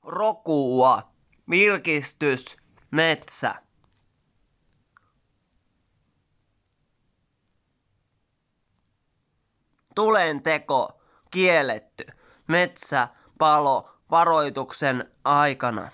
Rokua, virkistys, metsä. Tulenteko, kielletty, metsä, palo, varoituksen aikana.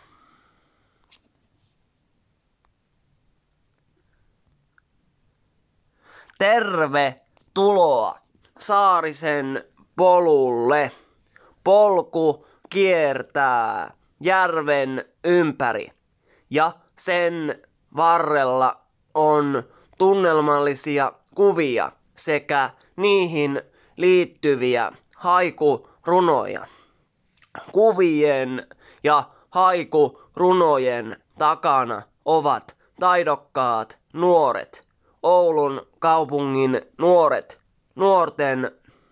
Tervetuloa Saarisen polulle. Polku kiertää järven ympäri ja sen varrella on tunnelmallisia kuvia sekä niihin liittyviä haikurunoja. Kuvien ja haikurunojen takana ovat taidokkaat nuoret, Oulun kaupungin nuorten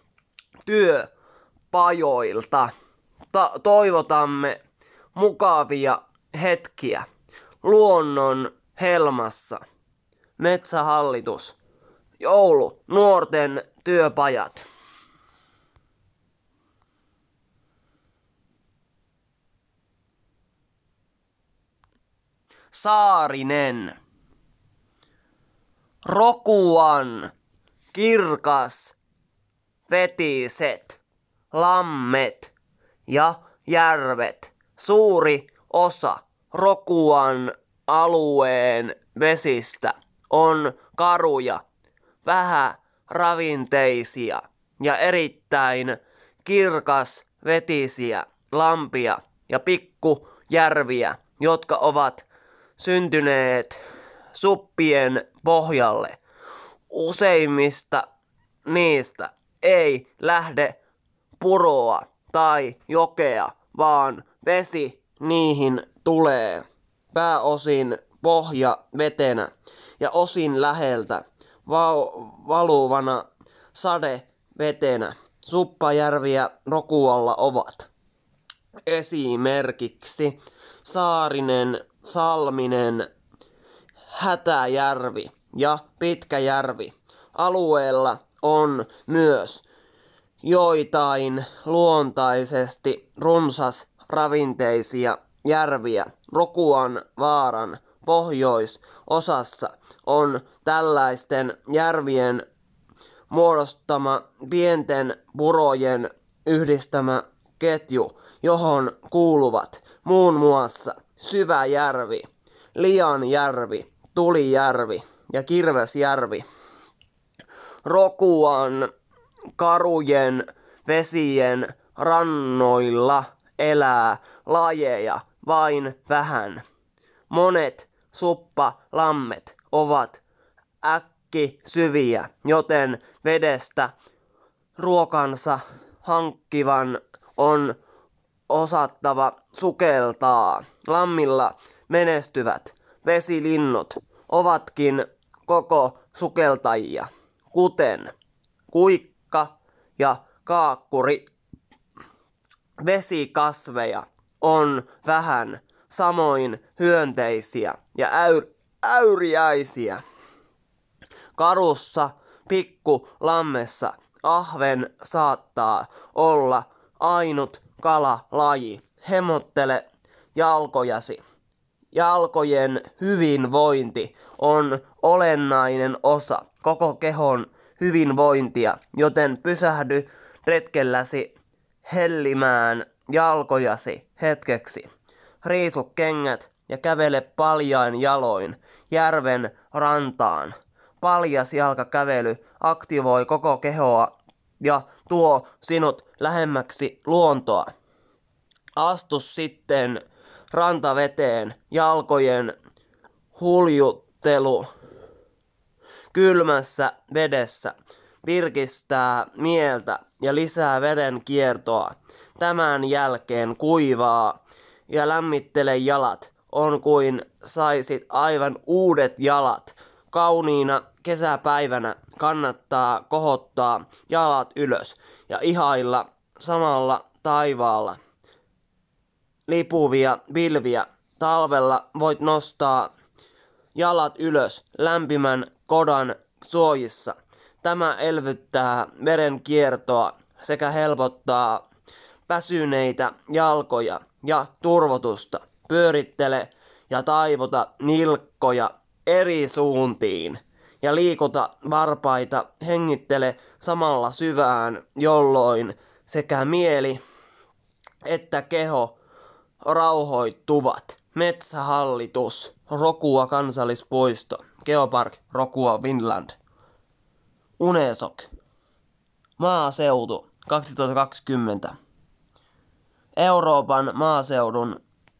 työpajoilta. Toivotamme mukavia hetkiä luonnon helmassa. Metsähallitus, Oulu, nuorten työpajat. Saarinen. Rokuan kirkas vetiset lammet ja järvet. Suuri osa Rokuan alueen vesistä on karuja, vähäravinteisia ja erittäin kirkasvetisiä lampia ja pikkujärviä, jotka ovat syntyneet suppien pohjalle. Useimmista niistä ei lähde puroa tai jokea, vaan vesi niihin tulee pääosin pohjavetenä ja osin läheltä valuvana sadevetenä. Suppajärviä Rokualla ovat esimerkiksi Saarinen, Salminen, Hätäjärvi ja Pitkäjärvi. Alueella on myös joitain luontaisesti runsasravinteisia järviä. Rokuan vaaran pohjoisosassa on tällaisten järvien muodostama pienten purojen yhdistämä ketju, johon kuuluvat muun muassa Syväjärvi, Lianjärvi, Tulijärvi ja Kirvesjärvi. Rokuan karujen vesien rannoilla elää lajeja vain vähän. Monet suppalammet ovat äkkisyviä, joten vedestä ruokansa hankkivan on osattava sukeltaa. Lammilla menestyvät vesilinnut ovatkin koko sukeltajia, kuten kuikka ja kaakkuri. Vesikasveja on vähän, samoin hyönteisiä ja äyriäisiä. Karussa pikkulammessa ahven saattaa olla ainut kalalaji. Hemottele jalkojasi. Jalkojen hyvinvointi on olennainen osa koko kehon hyvinvointia, joten pysähdy retkelläsi hellimään jalkojasi hetkeksi. Riisu kengät ja kävele paljain jaloin järven rantaan. Paljas jalkakävely aktivoi koko kehoa ja tuo sinut lähemmäksi luontoa. Astu sitten rantaveteen. Jalkojen huljuttelu kylmässä vedessä virkistää mieltä ja lisää veden kiertoa. Tämän jälkeen kuivaa ja lämmittele jalat. On kuin saisit aivan uudet jalat. Kauniina kesäpäivänä kannattaa kohottaa jalat ylös ja ihailla samalla taivaalla lipuvia pilviä. Talvella voit nostaa jalat ylös lämpimän kodan suojissa. Tämä elvyttää verenkiertoa sekä helpottaa väsyneitä jalkoja ja turvotusta. Pyörittele ja taivota nilkkoja eri suuntiin ja liikuta varpaita, hengittele samalla syvään, jolloin sekä mieli että keho rauhoittuvat. Metsähallitus, Rokua kansallispuisto, Geopark, Rokua, Finland. Unesok, maaseutu, 2020. Euroopan maaseudun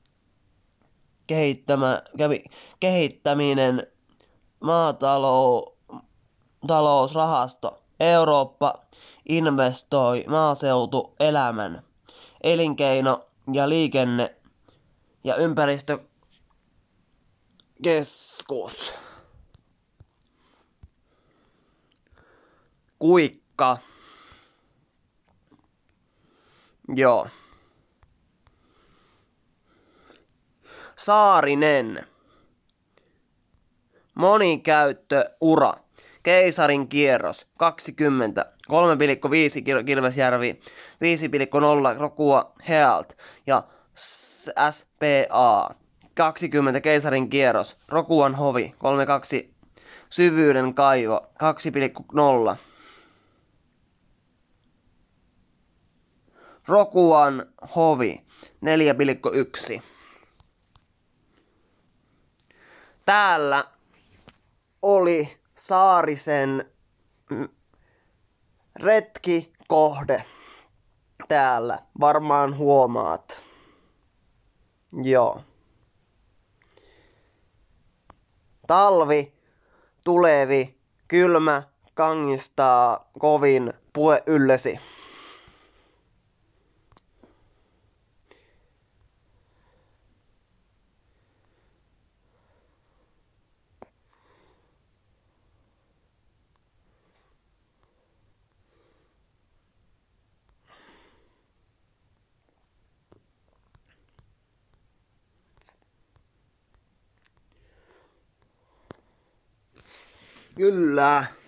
kehittäminen, maatalousrahasto. Eurooppa investoi maaseutuelämän, elinkeino- ja liikenne- ja ympäristökeskus. Kuikka. Joo. Saarinen. Monikäyttöura. Keisarin kierros 20. 3,5 Kilvesjärvi, 5,0 Rokua Healt ja SPA 20 Keisarin kierros, Rokuan hovi 3,2 Syvyyden kaivo 2,0 Rokuan hovi 4,1. Täällä oli Saarisen retkikohde. Täällä varmaan huomaat. Joo. Talvi, tulevi, kylmä, kangistaa kovin pue yllesi. Kyllä.